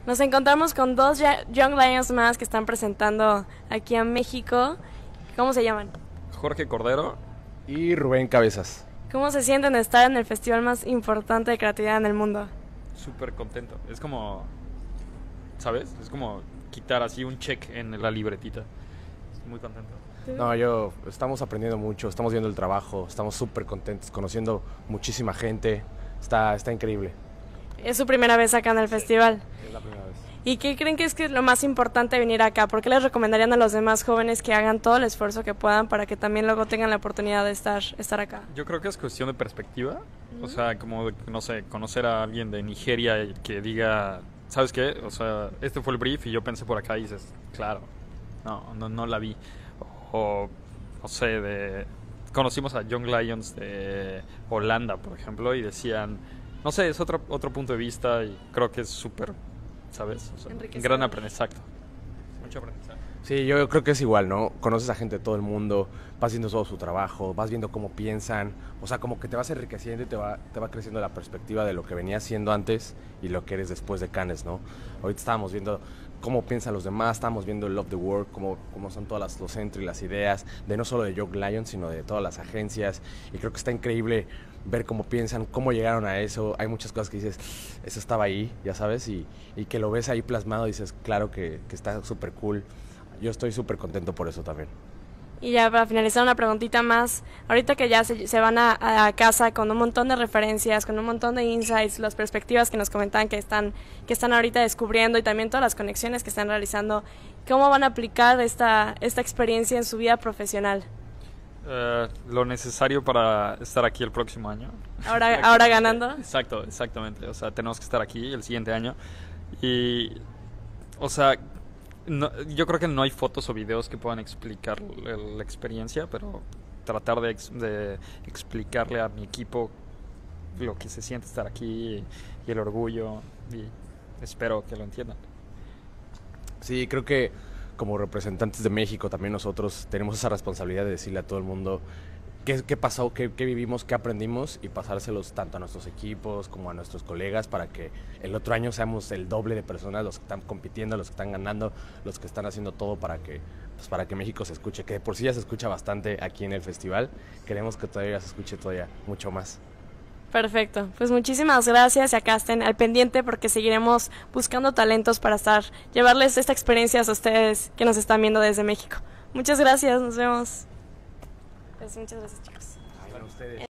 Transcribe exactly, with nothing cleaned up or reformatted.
Nos encontramos con dos Young Lions más que están presentando aquí a México. ¿Cómo se llaman? Jorge Cordero y Rubén Cabezas. ¿Cómo se sienten de estar en el festival más importante de creatividad en el mundo? Súper contento. Es como, ¿sabes? Es como quitar así un check en la libretita. Estoy muy contento. No, yo, estamos aprendiendo mucho, estamos viendo el trabajo, estamos súper contentos, conociendo muchísima gente. Está, está increíble. Es su primera vez acá en el festival. Es la primera vez. ¿Y qué creen que es, que es lo más importante de venir acá? ¿Por qué les recomendarían a los demás jóvenes que hagan todo el esfuerzo que puedan para que también luego tengan la oportunidad de estar, estar acá? Yo creo que es cuestión de perspectiva. Uh-huh. O sea, como, no sé, conocer a alguien de Nigeria y que diga, ¿sabes qué? O sea, este fue el brief y yo pensé por acá y dices, claro, no, no, no la vi. O, no sé, de... conocimos a Young Lions de Holanda, por ejemplo, y decían, no sé, es otro, otro punto de vista y creo que es súper, ¿sabes? O sea, un gran aprendizaje. Mucho aprendizaje. Sí, yo creo que es igual, ¿no? Conoces a gente de todo el mundo, vas viendo todo su trabajo, vas viendo cómo piensan, o sea, como que te vas enriqueciendo y te va, te va creciendo la perspectiva de lo que venías siendo antes y lo que eres después de Cannes, ¿no? Ahorita estábamos viendo cómo piensan los demás, estábamos viendo el Love the Work, cómo, cómo son todas las, los entry, las ideas, de no solo de Young Lions, sino de todas las agencias, y creo que está increíble ver cómo piensan, cómo llegaron a eso. Hay muchas cosas que dices, eso estaba ahí, ya sabes, y, y que lo ves ahí plasmado, dices, claro que, que está súper cool. Yo estoy súper contento por eso también. Y ya para finalizar una preguntita más, ahorita que ya se, se van a, a casa con un montón de referencias, con un montón de insights, las perspectivas que nos comentaban que están, que están ahorita descubriendo y también todas las conexiones que están realizando, ¿cómo van a aplicar esta, esta experiencia en su vida profesional? Uh, lo necesario para estar aquí el próximo año. Ahora, ahora ganando. Exacto, exactamente. O sea, tenemos que estar aquí el siguiente año. Y, o sea, no, yo creo que no hay fotos o videos que puedan explicar la experiencia, pero tratar de, de explicarle a mi equipo lo que se siente estar aquí y el orgullo, y espero que lo entiendan. Sí, creo que como representantes de México también nosotros tenemos esa responsabilidad de decirle a todo el mundo qué, qué pasó, qué, qué vivimos, qué aprendimos, y pasárselos tanto a nuestros equipos como a nuestros colegas para que el otro año seamos el doble de personas los que están compitiendo, los que están ganando, los que están haciendo todo para que, pues para que México se escuche, que de por sí ya se escucha bastante aquí en el festival. Queremos que todavía se escuche todavía mucho más. Perfecto, pues muchísimas gracias y acá estén al pendiente porque seguiremos buscando talentos para estar, llevarles esta experiencia a ustedes que nos están viendo desde México. Muchas gracias, nos vemos. Pues muchas gracias, chicos. Ay, bueno, ustedes.